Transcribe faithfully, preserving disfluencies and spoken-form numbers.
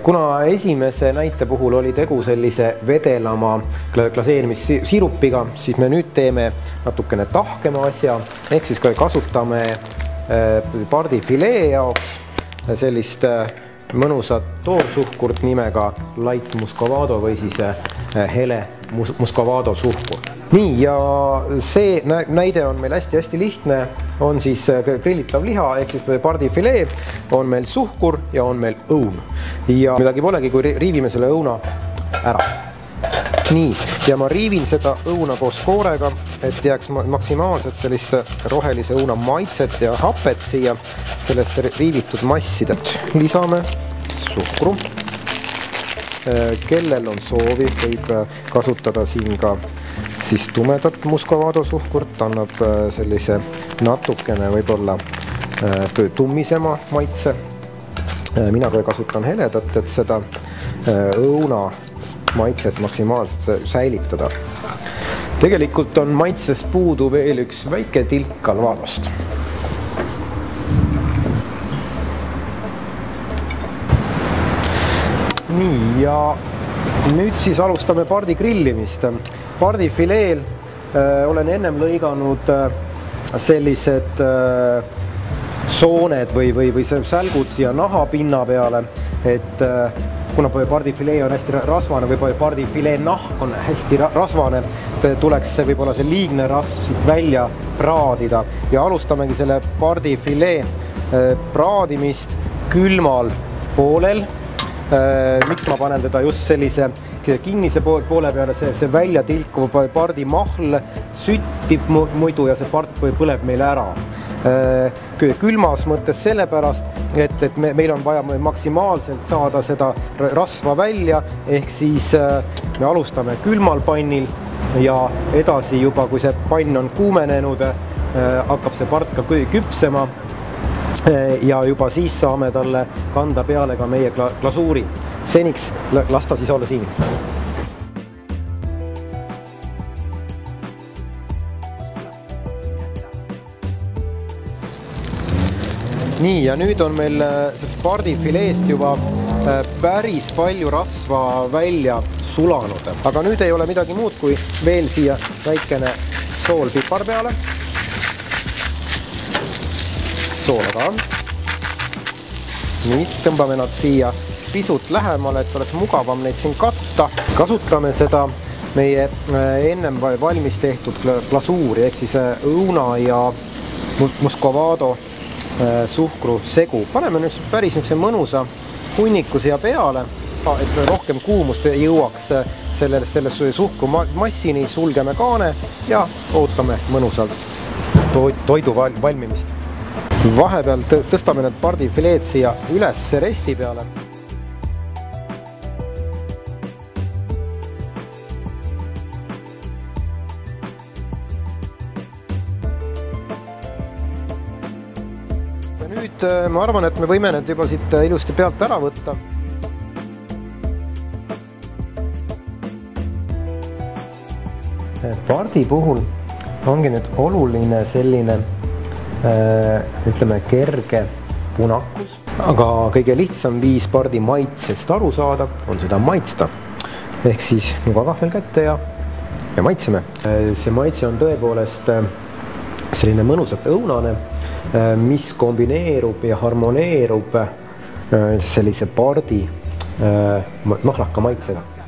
kuna esimese näite puhul oli tegu sellise vedelama glaseerimissirupiga, siis me nüüd teeme natukene tahkema asja, ehk siis kasutame pardifilee jaoks sellist mõnusat toorsuhkurt nimega Light Muscovado või siis hele Muscovado suhkur. Nii, ja see näide on meil hästi-hästi lihtne, on siis grillitav liha, ehk siis pardifilee, on meil suhkur ja on meil õun. Ja midagi polegi, kui riivime selle õuna ära. Nii, ja ma riivin seda õuna koos koorega, et jääks maksimaalselt sellist rohelise õuna maitset ja hapet siia sellesse riivitud massidelt. Lisame suhkru. Kellel on soovi, võib kasutada siin ka siis tumedat Muscovado suhkurt, annab sellise natukene võib-olla tummisema maitse. Mina ka kasutan heledat, et seda õuna maitset maksimaalselt säilitada. Tegelikult on maitsest puudu veel üks väike tilk Calvadost. Nii, ja nüüd siis alustame pardi grillimist. Pardifileel äh, olen ennem lõiganud äh, sellised äh, sooned või, või, või sälgud siia naha pinna peale, et äh, kuna pardifilee on hästi rasvane või pardifilee nahk on hästi rasvane, tuleks see võib-olla see liigne rasv siit välja praadida ja alustamegi selle pardifilee äh, praadimist külmal poolel. Miks ma panen teda just sellise kinnise poole peale, see, see välja tilkuv pardi mahl süttib muidu ja see part põleb meil ära. Külmas mõttes sellepärast, et, et me, meil on vaja maksimaalselt saada seda rasva välja, ehk siis me alustame külmal pannil ja edasi juba, kui see pann on kuumenenud, hakkab see part ka küpsema. Ja juba siis saame talle kanda peale ka meie glasuuri. Seniks lasta siis olla siin. Nii, ja nüüd on meil pardifileest juba päris palju rasva välja sulanud. Aga nüüd ei ole midagi muud, kui veel siia väikene soolpipar peale. Soola ka. Nii, tõmbame nad siia pisut lähemale, et oleks mugavam neid siin katta. Kasutame seda meie ennem valmis tehtud glasuuri, ehk siis õuna ja Muscovado suhkru segu. Paneme nüüd päris mõnusa hunniku siia peale, et rohkem kuumust jõuaks selle, selle suhkru massini, sulgeme kaane ja ootame mõnusalt toidu valmimist. Vahepeal tõstame need pardifileed siia üles resti peale. Ja nüüd ma arvan, et me võime need juba siit ilusti pealt ära võtta. Pardi puhul ongi nüüd oluline selline ütleme kerge punakus, aga kõige lihtsam viis pardi maitsest aru saada on seda maitsta. Ehk siis nuga kahvel kätte ja, ja maitseme. See maitse on tõepoolest selline mõnusalt õunane, mis kombineerub ja harmoneerub sellise pardi mahlaka maitsega.